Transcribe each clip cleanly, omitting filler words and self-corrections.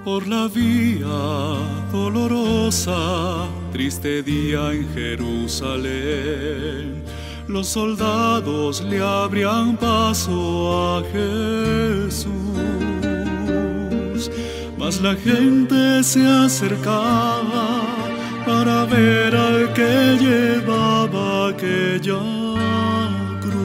Por la vía dolorosa, triste día en Jerusalén, los soldados le abrían paso a Jesús, mas la gente se acercaba para ver al que llevaba aquella cruz.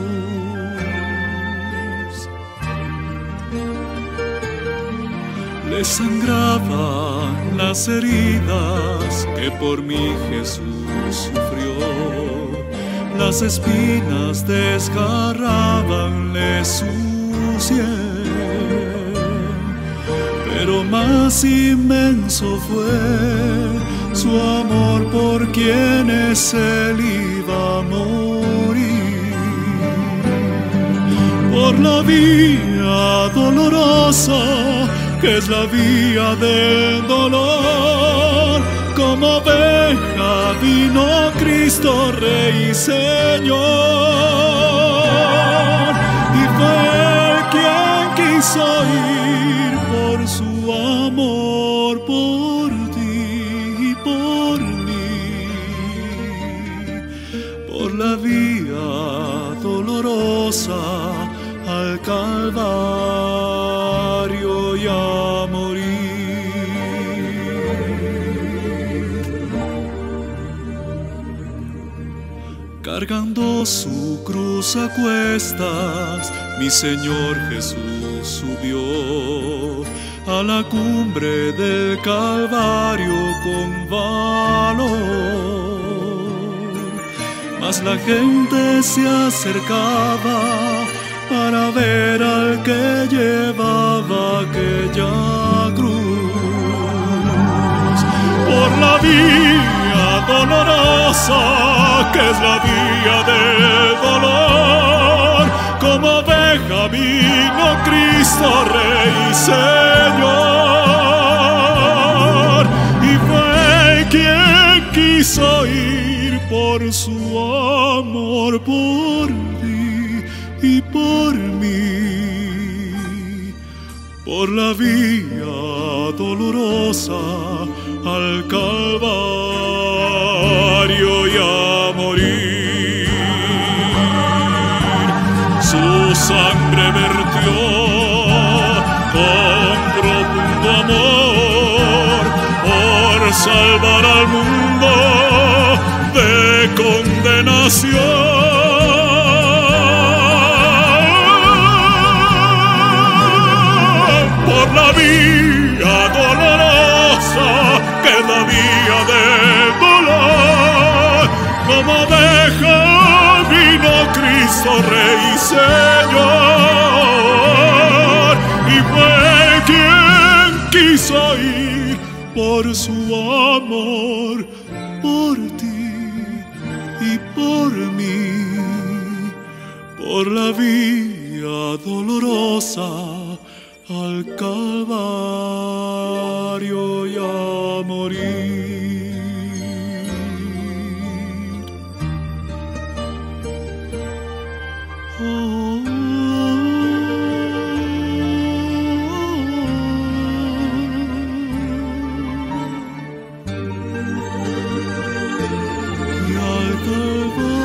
Le sangraban las heridas que por mí Jesús sufrió, las espinas desgarrabanle su sien, pero más inmenso fue su amor por quienes él iba a morir. Por la vía dolorosa, que es la vía del dolor, como oveja vino Cristo Rey y Señor, y fue quien quiso ir por su amor por ti y por mí. Por la vía dolorosa al Calvario y a morir. Cargando su cruz a cuestas, mi Señor Jesús subió a la cumbre del Calvario con valor, mas la gente se acercaba para ver al que llevaba aquella cruz. Por la vía dolorosa, que es la vía del dolor, como oveja vino Cristo Rey y Señor, y fue quien quiso ir por su amor por ti y por mí. Por la vía dolorosa al Calvario y a morir. Su sangre vertió con profundo amor por salvar al mundo de condenación. Por la vía dolorosa, que es la vía del dolor, como oveja vino Cristo Rey y Señor, y fue quien quiso ir por su amor por ti y por mí. Por la vía dolorosa al Calvario y a morir. Y al Calvario